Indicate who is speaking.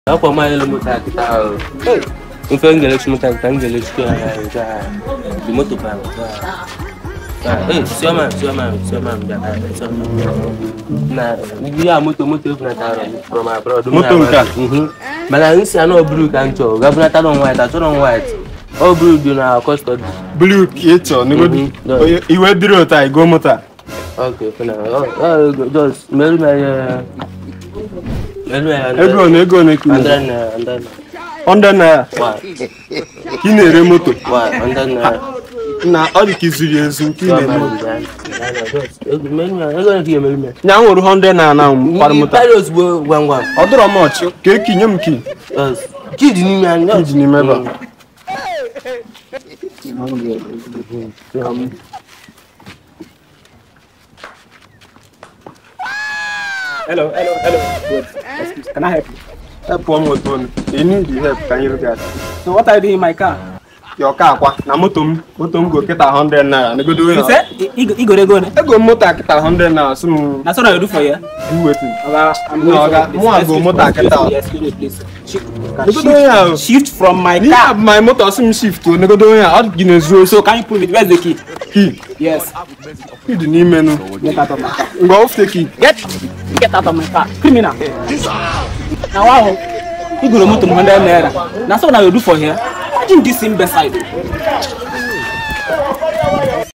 Speaker 1: Ako mahal mo tao. Yung English mo tao, English ko di mo to pa. Siapa? Na dia moto na taro from abroad.
Speaker 2: Moto nka.
Speaker 1: Mana nsi ano blue kancho. Gabna taro white. All blue do na custody.
Speaker 2: Blue kieto ni go iwe diro ta go mota.
Speaker 1: Okay, for now. Just mail my
Speaker 2: Ego ne kini.
Speaker 1: and then
Speaker 2: Onda na
Speaker 1: why?
Speaker 2: kini re moto.
Speaker 1: Why? And then
Speaker 2: Na all the kizuri ezu kini mo. Nya nwuru 100 na par moto.
Speaker 1: Paros gwangwa.
Speaker 2: Odoro much. Ke kinyem ki.
Speaker 1: Kid ni man.
Speaker 2: Kid ni meba.
Speaker 3: Hello. Good. Excuse. Can I help you?
Speaker 2: Help one more phone. You need the help. Can you look at?
Speaker 3: So what are you doing in my car?
Speaker 2: Your car kwa. Na moto m go kita 100 naira. Ne go do.
Speaker 3: You said Igor go ne?
Speaker 2: Ego moto kita 100 naira. So
Speaker 3: That's what I do for you.
Speaker 2: do wetin.
Speaker 3: I'm
Speaker 2: No,
Speaker 3: going
Speaker 2: mo go moto kita.
Speaker 3: Excuse me, please.
Speaker 2: Ne go do ya.
Speaker 3: Shift from my
Speaker 2: Ni
Speaker 3: car.
Speaker 2: my motor sim shift to ne go do ya. All ginezu
Speaker 3: So can you prove it? Where's the key?
Speaker 2: key.
Speaker 3: Yes.
Speaker 2: Kid ni menu.
Speaker 3: Get out of my car.
Speaker 2: Ngo off the key.
Speaker 3: Get out of my car. Criminal. Now wow. Igor moto 100 naira. That's what I do for here. Imagine this imbecile.